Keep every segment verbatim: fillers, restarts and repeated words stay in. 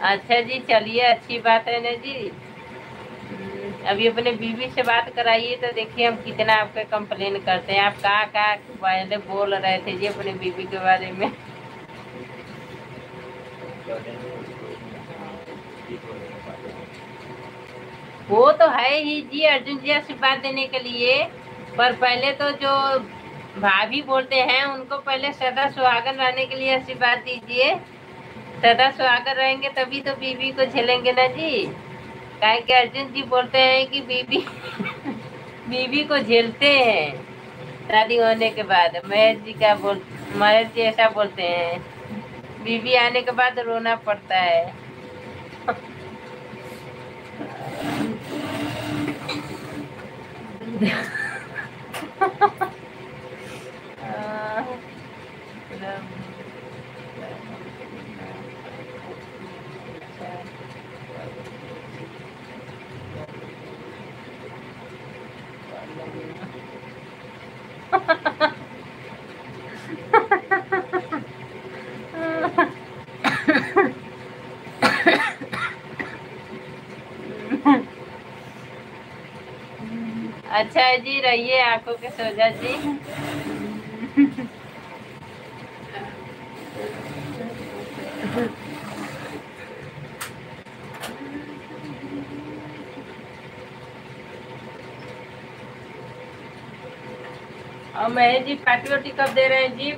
अच्छा जी, चलिए अच्छी बात है ना जी। हम्म, अभी अपने बीवी से बात कराइए तो देखिए हम कितना आपका कंप्लेन करते हैं। आप कहाँ कहाँ पहले बोल रहे थे जी अपनी बीवी के बारे में। वो तो है ही जी, अर्जुन जी आशीर्वाद देने के लिए। पर पहले तो जो भाभी बोलते हैं उनको पहले सदा सुहागन रहने के लिए आशीर्वाद दीजिए। सदा सुहागन रहेंगे तभी तो बीवी को झेलेंगे ना जी। काहे कि अर्जुन जी बोलते हैं कि बीवी बीवी को झेलते हैं शादी होने के बाद। महेश जी क्या बोल महेश जी ऐसा बोलते हैं, बीवी आने के बाद रोना पड़ता है। अच्छा है जी, रहिए आंखों के सोजा जी। और महेश जी पार्टी वार्टी कब दे रहे हैं जी?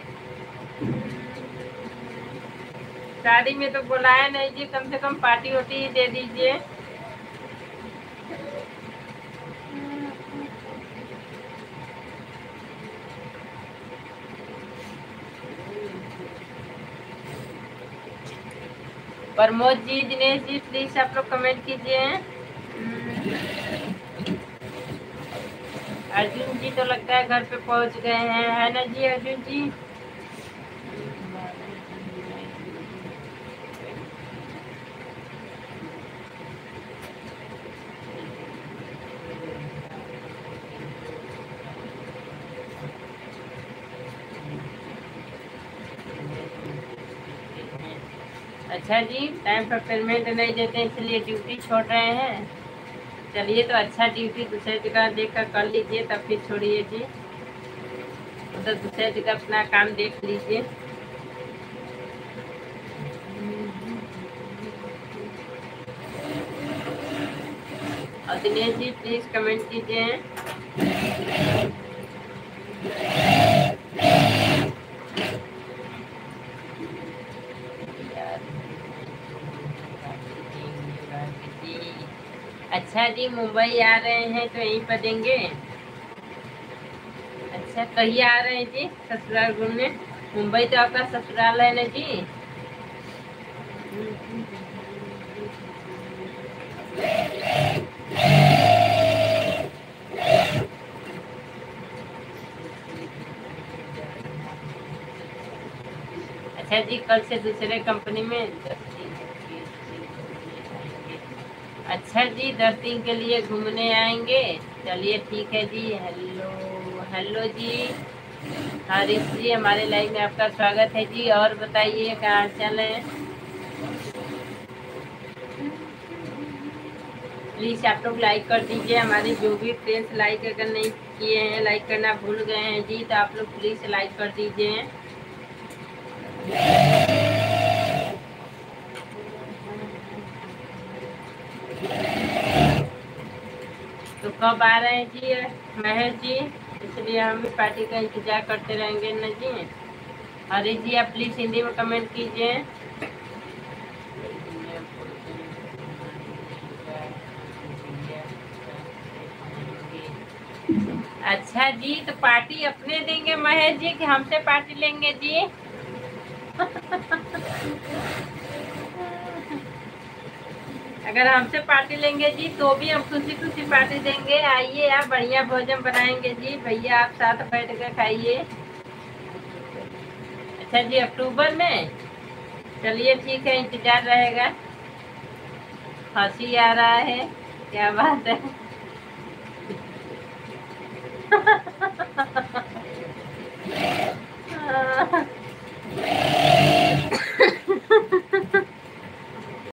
शादी में तो बुलाया नहीं जी, कम से कम पार्टी वार्टी ही दे दीजिए। प्रमोद जी, दिनेश जी, प्लीज आप लोग कमेंट कीजिए। अर्जुन जी तो लगता है घर पे पहुंच गए हैं, है ना जी अर्जुन जी? अच्छा जी, टाइम पर पेमेंट नहीं देते इसलिए ड्यूटी छोड़ रहे हैं। चलिए तो अच्छा, ड्यूटी दूसरे जगह देख कर कर लीजिए, तब फिर छोड़िए जी। तो दूसरे जगह अपना काम देख लीजिए। और दिनेश जी प्लीज कमेंट कीजिए। अच्छा जी, मुंबई आ रहे हैं तो यहीं पर देंगे। अच्छा, कहिए आ रहे हैं जी ससुराल घूमने? मुंबई तो आपका ससुराल है ना जी? अच्छा जी, कल से दूसरे कंपनी में। अच्छा जी, दस दिन के लिए घूमने आएंगे। चलिए ठीक है जी। हेलो हेलो जी हरीश जी, हमारे लाइव में आपका स्वागत है जी। और बताइए क्या हाल चाल है? प्लीज आप लोग लाइक कर दीजिए। हमारे जो भी फ्रेंड्स लाइक अगर नहीं किए हैं, लाइक करना भूल गए हैं जी, तो आप लोग प्लीज लाइक कर दीजिए। तो कब आ रहे हैं जी महेश जी? इसलिए हम भी पार्टी का इंतजार करते रहेंगे न जी। हरी जी, आप प्लीज हिंदी में कमेंट कीजिए। अच्छा जी, तो पार्टी अपने देंगे महेश जी कि हमसे पार्टी लेंगे जी? अगर हमसे पार्टी लेंगे जी तो भी हम खुशी खुशी पार्टी देंगे। आइए, आप बढ़िया भोजन बनाएंगे जी, भैया आप साथ बैठ कर खाइए। अच्छा जी, अक्टूबर में? चलिए ठीक है, इंतजार रहेगा। हंसी आ रहा है, क्या बात है?